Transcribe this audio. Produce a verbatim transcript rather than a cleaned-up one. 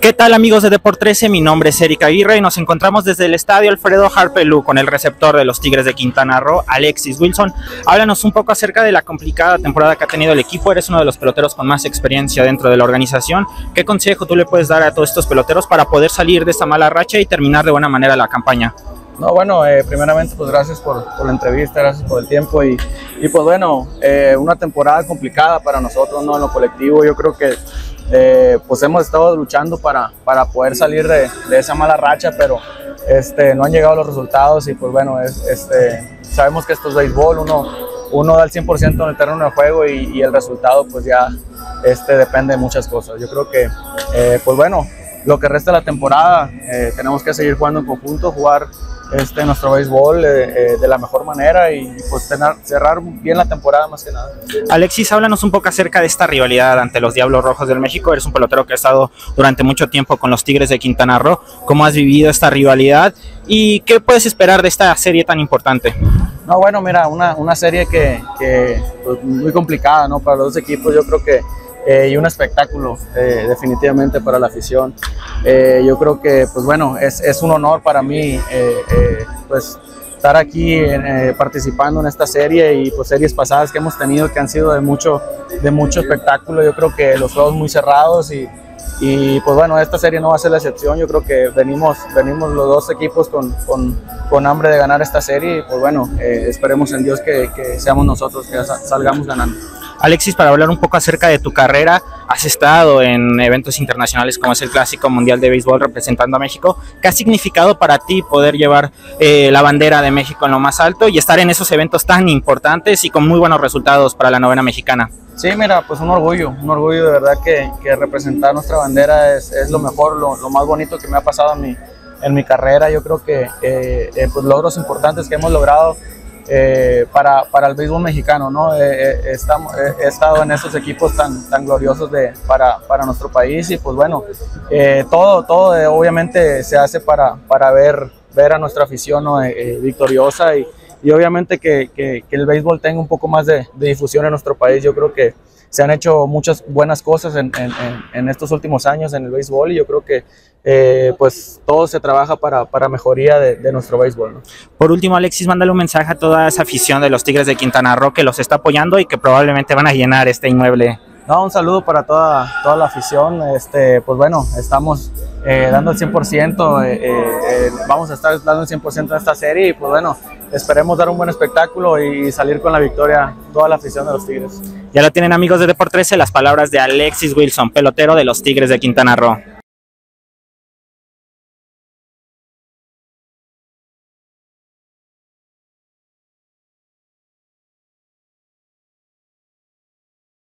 ¿Qué tal, amigos de Deport trece? Mi nombre es Eric Aguirre y nos encontramos desde el estadio Alfredo Harpelú con el receptor de los Tigres de Quintana Roo, Alexis Wilson. Háblanos un poco acerca de la complicada temporada que ha tenido el equipo. Eres uno de los peloteros con más experiencia dentro de la organización. ¿Qué consejo tú le puedes dar a todos estos peloteros para poder salir de esta mala racha y terminar de buena manera la campaña? No, bueno, eh, primeramente pues gracias por, por la entrevista, gracias por el tiempo y, y pues bueno, eh, una temporada complicada para nosotros, ¿no? En lo colectivo yo creo que eh, pues hemos estado luchando para, para poder salir de, de esa mala racha, pero este, no han llegado los resultados y pues bueno, es, este, sabemos que esto es béisbol, uno, uno da el cien por ciento en el terreno de juego y, y el resultado pues ya este, depende de muchas cosas. Yo creo que eh, pues bueno, lo que resta de la temporada eh, tenemos que seguir jugando en conjunto, jugar Este, nuestro béisbol eh, eh, de la mejor manera y pues tener, cerrar bien la temporada más que nada. Alexis, háblanos un poco acerca de esta rivalidad ante los Diablos Rojos del México. Eres un pelotero que ha estado durante mucho tiempo con los Tigres de Quintana Roo. ¿Cómo has vivido esta rivalidad y qué puedes esperar de esta serie tan importante? No, bueno, mira, una, una serie que, que pues, muy complicada, ¿no? Para los dos equipos, yo creo que Eh, y un espectáculo eh, definitivamente para la afición. Eh, yo creo que pues bueno, es, es un honor para mí eh, eh, pues estar aquí eh, participando en esta serie y pues series pasadas que hemos tenido que han sido de mucho, de mucho espectáculo. Yo creo que los juegos muy cerrados y, y pues bueno, esta serie no va a ser la excepción. Yo creo que venimos, venimos los dos equipos con, con, con hambre de ganar esta serie y pues bueno, eh, esperemos en Dios que, que seamos nosotros que salgamos ganando. Alexis, para hablar un poco acerca de tu carrera, has estado en eventos internacionales como es el Clásico Mundial de Béisbol representando a México. ¿Qué ha significado para ti poder llevar eh, la bandera de México en lo más alto y estar en esos eventos tan importantes y con muy buenos resultados para la novena mexicana? Sí, mira, pues un orgullo, un orgullo de verdad que, que representar nuestra bandera es, es lo mejor, lo, lo más bonito que me ha pasado en mi, en mi carrera. Yo creo que eh, eh, pues logros importantes que hemos logrado Eh, para, para el béisbol mexicano, ¿no? Eh, eh, estamos, eh, he estado en esos equipos tan, tan gloriosos de, para, para nuestro país y pues bueno, eh, todo, todo eh, obviamente se hace para, para ver, ver a nuestra afición, ¿no? eh, eh, victoriosa y, y obviamente que, que, que el béisbol tenga un poco más de, de difusión en nuestro país. Yo creo que se han hecho muchas buenas cosas en, en, en estos últimos años en el béisbol y yo creo que eh, pues todo se trabaja para, para mejoría de, de nuestro béisbol, ¿no? Por último, Alexis, mándale un mensaje a toda esa afición de los Tigres de Quintana Roo que los está apoyando y que probablemente van a llenar este inmueble. No, un saludo para toda, toda la afición. Este, pues bueno, estamos eh, dando el cien por ciento, eh, eh, vamos a estar dando el cien por ciento en esta serie y pues bueno, esperemos dar un buen espectáculo y salir con la victoria toda la afición de los Tigres. Ya lo tienen, amigos de Deport trece, las palabras de Alexis Wilson, pelotero de los Tigres de Quintana Roo.